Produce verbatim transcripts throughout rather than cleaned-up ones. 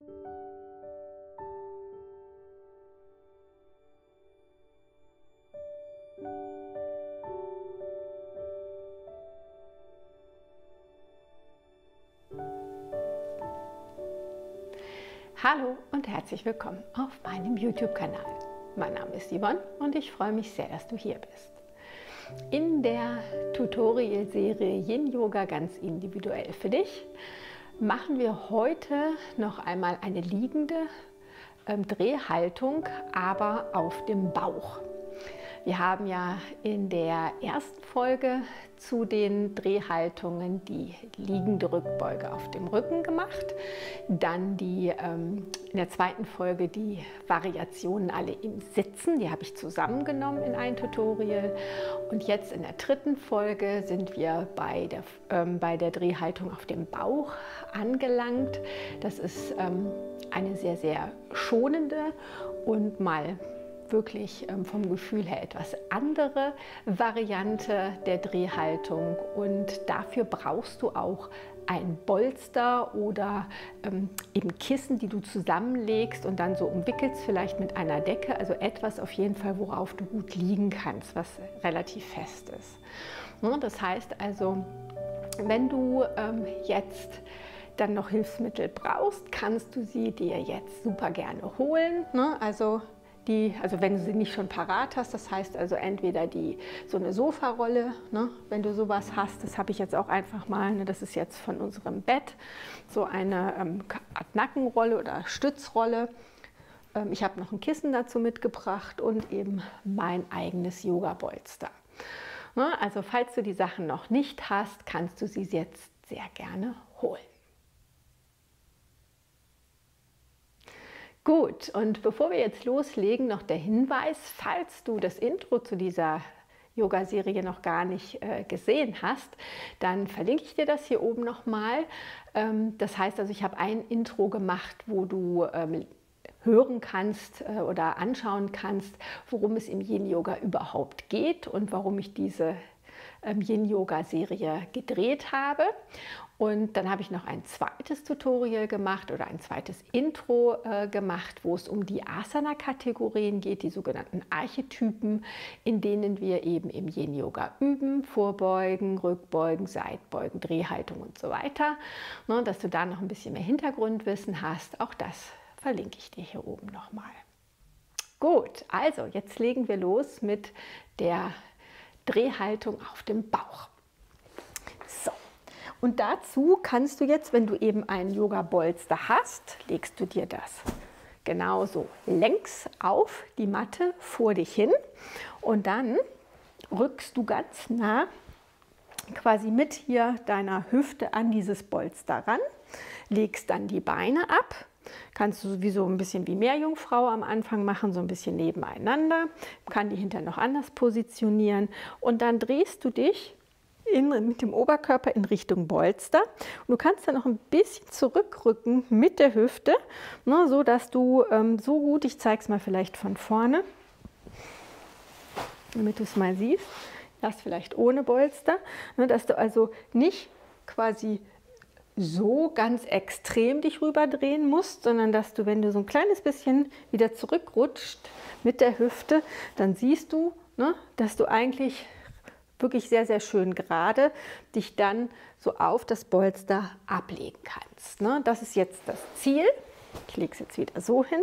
Hallo und herzlich willkommen auf meinem YouTube-Kanal. Mein Name ist Yvonne und ich freue mich sehr, dass du hier bist. In der Tutorial-Serie Yin Yoga ganz individuell für dich machen wir heute noch einmal eine liegende ähm, Drehhaltung, aber auf dem Bauch. Wir haben ja in der ersten Folge zu den Drehhaltungen die liegende Rückbeuge auf dem Rücken gemacht. Dann die, ähm, in der zweiten Folge die Variationen alle im Sitzen, die habe ich zusammengenommen in ein Tutorial. Und jetzt in der dritten Folge sind wir bei der, ähm, bei der Drehhaltung auf dem Bauch angelangt. Das ist ähm, eine sehr, sehr schonende und mal wirklich ähm, vom Gefühl her etwas andere Variante der Drehhaltung, und dafür brauchst du auch ein Bolster oder ähm, eben Kissen, die du zusammenlegst und dann so umwickelst, vielleicht mit einer Decke, also etwas auf jeden Fall, worauf du gut liegen kannst, was relativ fest ist. Ja, das heißt also, wenn du ähm, jetzt dann noch Hilfsmittel brauchst, kannst du sie dir jetzt super gerne holen, ne? Also Die, also wenn du sie nicht schon parat hast, das heißt also entweder die, so eine Sofarolle, ne, wenn du sowas hast, das habe ich jetzt auch einfach mal, ne, das ist jetzt von unserem Bett, so eine ähm, Art Nackenrolle oder Stützrolle. Ähm, ich habe noch ein Kissen dazu mitgebracht und eben mein eigenes Yoga-Bolster. Ne, also falls du die Sachen noch nicht hast, kannst du sie jetzt sehr gerne holen. Gut, und bevor wir jetzt loslegen, noch der Hinweis, falls du das Intro zu dieser Yoga-Serie noch gar nicht äh, gesehen hast, dann verlinke ich dir das hier oben nochmal. Ähm, das heißt also, ich habe ein Intro gemacht, wo du ähm, hören kannst äh, oder anschauen kannst, worum es im Yin-Yoga überhaupt geht und warum ich diese ähm, Yin-Yoga-Serie gedreht habe. Und dann habe ich noch ein zweites Tutorial gemacht oder ein zweites Intro äh, gemacht, wo es um die Asana-Kategorien geht, die sogenannten Archetypen, in denen wir eben im Yin-Yoga üben, Vorbeugen, Rückbeugen, Seitbeugen, Drehhaltung und so weiter. Ne, dass du da noch ein bisschen mehr Hintergrundwissen hast, auch das verlinke ich dir hier oben nochmal. Gut, also jetzt legen wir los mit der Drehhaltung auf dem Bauch. So. Und dazu kannst du jetzt, wenn du eben ein Yoga-Bolster hast, legst du dir das genauso längs auf die Matte vor dich hin und dann rückst du ganz nah quasi mit hier deiner Hüfte an dieses Bolster ran, legst dann die Beine ab. Kannst du sowieso ein bisschen wie Meerjungfrau am Anfang machen, so ein bisschen nebeneinander. Kann die hinterher noch anders positionieren und dann drehst du dich In, mit dem Oberkörper in Richtung Bolster. Und du kannst dann noch ein bisschen zurückrücken mit der Hüfte, ne, so dass du ähm, so gut, ich zeige es mal vielleicht von vorne, damit du es mal siehst, das vielleicht ohne Bolster, ne, dass du also nicht quasi so ganz extrem dich rüberdrehen musst, sondern dass du, wenn du so ein kleines bisschen wieder zurückrutscht mit der Hüfte, dann siehst du, ne, dass du eigentlich wirklich sehr, sehr schön gerade dich dann so auf das Bolster ablegen kannst. Ne? Das ist jetzt das Ziel. Ich lege es jetzt wieder so hin.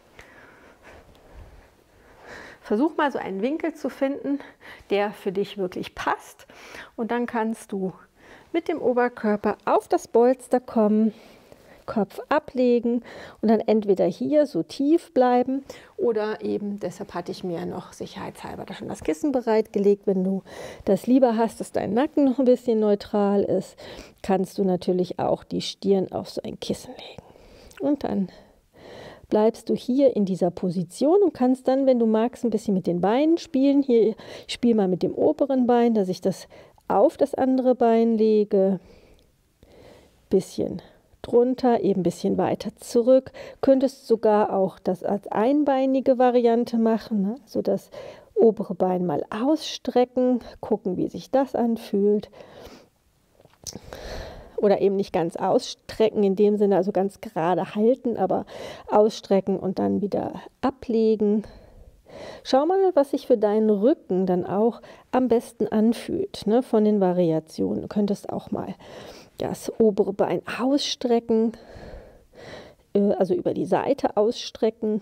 Versuch mal so einen Winkel zu finden, der für dich wirklich passt. Und dann kannst du mit dem Oberkörper auf das Bolster kommen, Kopf ablegen und dann entweder hier so tief bleiben oder eben, deshalb hatte ich mir noch sicherheitshalber da schon das Kissen bereitgelegt, wenn du das lieber hast, dass dein Nacken noch ein bisschen neutral ist, kannst du natürlich auch die Stirn auf so ein Kissen legen. Und dann bleibst du hier in dieser Position und kannst dann, wenn du magst, ein bisschen mit den Beinen spielen. Hier, ich spiele mal mit dem oberen Bein, dass ich das auf das andere Bein lege, bisschen drunter, eben ein bisschen weiter zurück. Könntest sogar auch das als einbeinige Variante machen, ne? So das obere Bein mal ausstrecken, gucken, wie sich das anfühlt. oder eben nicht ganz ausstrecken, in dem Sinne, also ganz gerade halten, aber ausstrecken und dann wieder ablegen. Schau mal, was sich für deinen Rücken dann auch am besten anfühlt, ne, von den Variationen. Du könntest auch mal das obere Bein ausstrecken, äh, also über die Seite ausstrecken,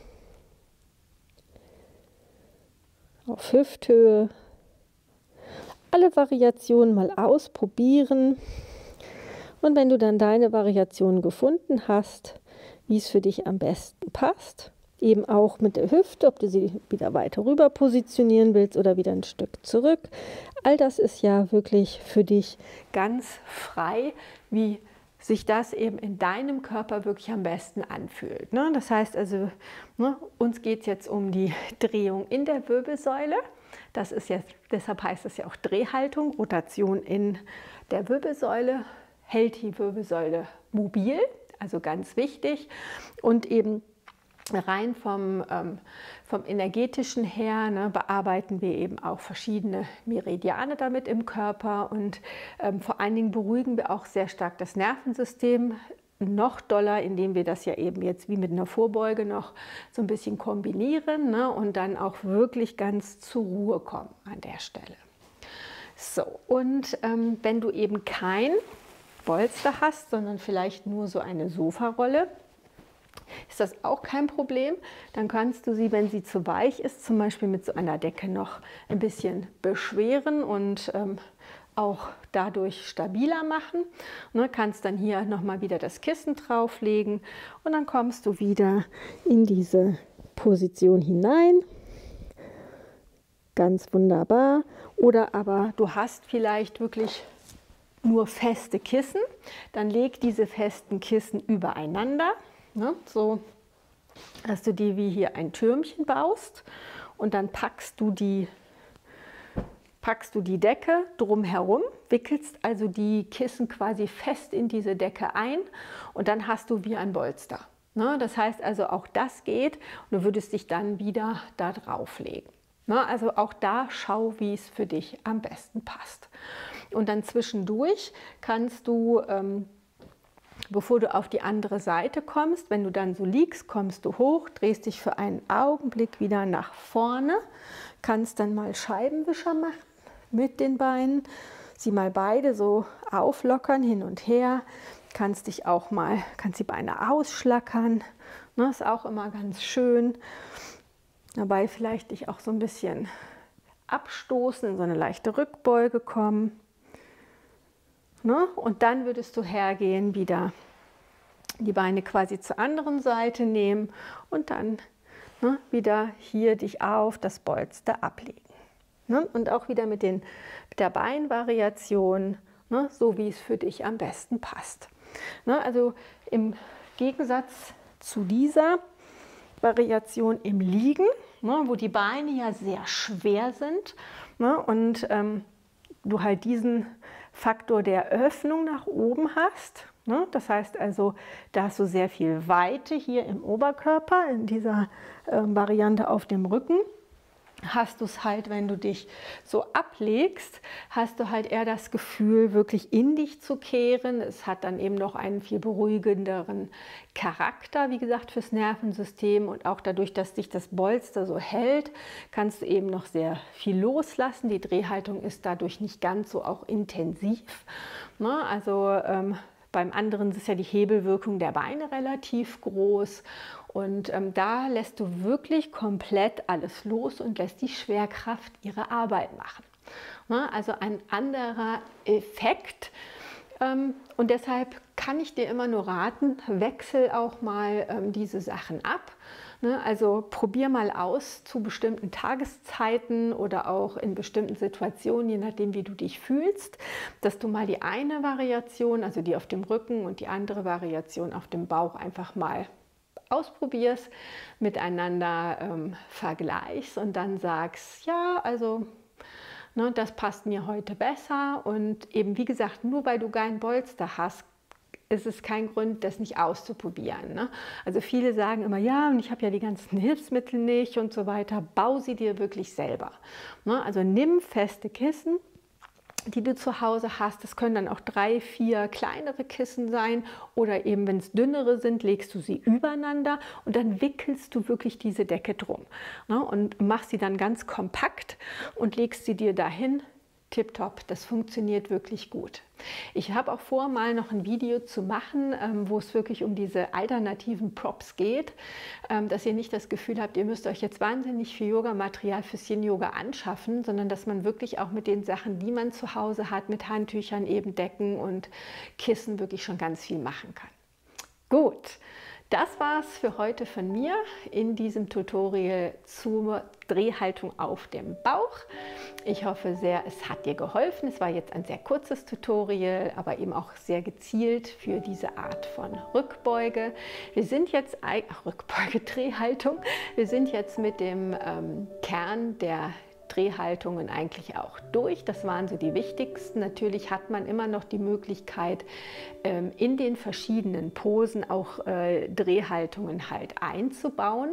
auf Hüfthöhe. Alle Variationen mal ausprobieren. Und wenn du dann deine Variation gefunden hast, wie es für dich am besten passt, eben auch mit der Hüfte, ob du sie wieder weiter rüber positionieren willst oder wieder ein Stück zurück. All das ist ja wirklich für dich ganz frei, wie sich das eben in deinem Körper wirklich am besten anfühlt. Ne? Das heißt also, ne, uns geht es jetzt um die Drehung in der Wirbelsäule. Das ist jetzt, deshalb heißt es ja auch Drehhaltung, Rotation in der Wirbelsäule, hält die Wirbelsäule mobil, also ganz wichtig. Und eben rein vom, ähm, vom energetischen her, ne, bearbeiten wir eben auch verschiedene Meridiane damit im Körper und ähm, vor allen Dingen beruhigen wir auch sehr stark das Nervensystem, noch doller, indem wir das ja eben jetzt wie mit einer Vorbeuge noch so ein bisschen kombinieren, ne, und dann auch wirklich ganz zur Ruhe kommen an der Stelle. So, und ähm, wenn du eben kein Bolster hast, sondern vielleicht nur so eine Sofarolle, ist das auch kein Problem. Dann kannst du sie, wenn sie zu weich ist, zum Beispiel mit so einer Decke noch ein bisschen beschweren und ähm, auch dadurch stabiler machen. Und dann kannst dann hier nochmal wieder das Kissen drauflegen und dann kommst du wieder in diese Position hinein. Ganz wunderbar. Oder aber du hast vielleicht wirklich nur feste Kissen, dann leg diese festen Kissen übereinander. Ne, so, dass du die wie hier ein Türmchen baust und dann packst du die, packst du die Decke drumherum, wickelst also die Kissen quasi fest in diese Decke ein und dann hast du wie ein Bolster. Ne, das heißt also, auch das geht und du würdest dich dann wieder da drauflegen. Ne, also auch da schau, wie es für dich am besten passt. Und dann zwischendurch kannst du ähm, bevor du auf die andere Seite kommst, wenn du dann so liegst, kommst du hoch, drehst dich für einen Augenblick wieder nach vorne, kannst dann mal Scheibenwischer machen mit den Beinen, sie mal beide so auflockern hin und her, kannst dich auch mal, kannst die Beine ausschlackern, ne, ist auch immer ganz schön. Dabei vielleicht dich auch so ein bisschen abstoßen, in so eine leichte Rückbeuge kommen. Ne? Und dann würdest du hergehen, wieder die Beine quasi zur anderen Seite nehmen und dann ne, wieder hier dich auf das Polster ablegen. Ne? Und auch wieder mit, den, mit der Beinvariation, ne, so wie es für dich am besten passt. Ne? Also im Gegensatz zu dieser Variation im Liegen, ne, wo die Beine ja sehr schwer sind, ne, und ähm, du halt diesen Faktor der Öffnung nach oben hast. Ne? Das heißt also, da hast du sehr viel Weite hier im Oberkörper, in dieser äh, Variante auf dem Rücken. Hast du es halt, wenn du dich so ablegst, hast du halt eher das Gefühl, wirklich in dich zu kehren. Es hat dann eben noch einen viel beruhigenderen Charakter, wie gesagt, fürs Nervensystem. Und auch dadurch, dass dich das Bolster so hält, kannst du eben noch sehr viel loslassen. Die Drehhaltung ist dadurch nicht ganz so auch intensiv. Ne? Also ähm, beim anderen ist ja die Hebelwirkung der Beine relativ groß. Und ähm, da lässt du wirklich komplett alles los und lässt die Schwerkraft ihre Arbeit machen. Ne? Also ein anderer Effekt. Ähm, und deshalb kann ich dir immer nur raten, wechsel auch mal ähm, diese Sachen ab. Ne? Also probier mal aus zu bestimmten Tageszeiten oder auch in bestimmten Situationen, je nachdem wie du dich fühlst, dass du mal die eine Variation, also die auf dem Rücken und die andere Variation auf dem Bauch einfach mal ausprobierst, miteinander ähm, vergleichst und dann sagst, ja, also ne, das passt mir heute besser. Und eben wie gesagt, nur weil du kein Polster hast, ist es kein Grund, das nicht auszuprobieren. Ne? Also viele sagen immer, ja, und ich habe ja die ganzen Hilfsmittel nicht und so weiter. Bau sie dir wirklich selber. Ne? Also nimm feste Kissen, die du zu Hause hast. Das können dann auch drei, vier kleinere Kissen sein oder eben, wenn es dünnere sind, legst du sie übereinander und dann wickelst du wirklich diese Decke drum, ne, und machst sie dann ganz kompakt und legst sie dir dahin. Tipptopp, das funktioniert wirklich gut. Ich habe auch vor, mal noch ein Video zu machen, ähm, wo es wirklich um diese alternativen Props geht, ähm, dass ihr nicht das Gefühl habt, ihr müsst euch jetzt wahnsinnig viel Yogamaterial fürs Yin-Yoga anschaffen, sondern dass man wirklich auch mit den Sachen, die man zu Hause hat, mit Handtüchern, eben Decken und Kissen wirklich schon ganz viel machen kann. Gut. Das war es für heute von mir in diesem Tutorial zur Drehhaltung auf dem Bauch. Ich hoffe sehr, es hat dir geholfen. Es war jetzt ein sehr kurzes Tutorial, aber eben auch sehr gezielt für diese Art von Rückbeuge. Wir sind jetzt, ach, Rückbeuge, Drehhaltung. Wir sind jetzt mit dem ähm, Kern der Drehhaltungen eigentlich auch durch. Das waren so die wichtigsten. Natürlich hat man immer noch die Möglichkeit, in den verschiedenen Posen auch Drehhaltungen halt einzubauen.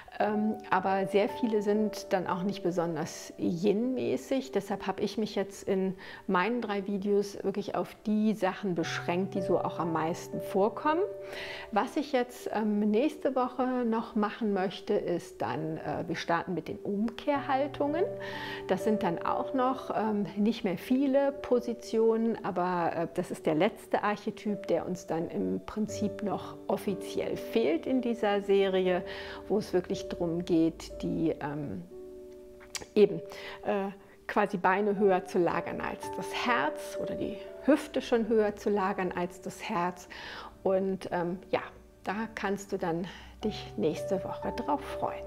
Aber sehr viele sind dann auch nicht besonders Yin-mäßig. Deshalb habe ich mich jetzt in meinen drei Videos wirklich auf die Sachen beschränkt, die so auch am meisten vorkommen. Was ich jetzt nächste Woche noch machen möchte, ist dann, wir starten mit den Umkehrhaltungen. Das sind dann auch noch ähm, nicht mehr viele Positionen, aber äh, das ist der letzte Archetyp, der uns dann im Prinzip noch offiziell fehlt in dieser Serie, wo es wirklich darum geht, die ähm, eben äh, quasi Beine höher zu lagern als das Herz oder die Hüfte schon höher zu lagern als das Herz. Und ähm, ja, da kannst du dann dich nächste Woche drauf freuen.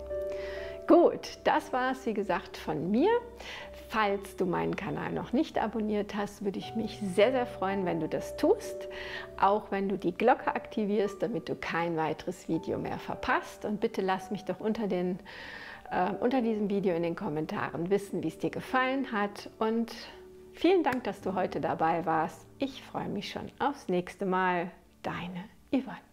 Gut, das war es wie gesagt von mir. Falls du meinen Kanal noch nicht abonniert hast, würde ich mich sehr, sehr freuen, wenn du das tust. Auch wenn du die Glocke aktivierst, damit du kein weiteres Video mehr verpasst. Und bitte lass mich doch unter, den, äh, unter diesem Video in den Kommentaren wissen, wie es dir gefallen hat. Und vielen Dank, dass du heute dabei warst. Ich freue mich schon aufs nächste Mal. Deine Yvonne.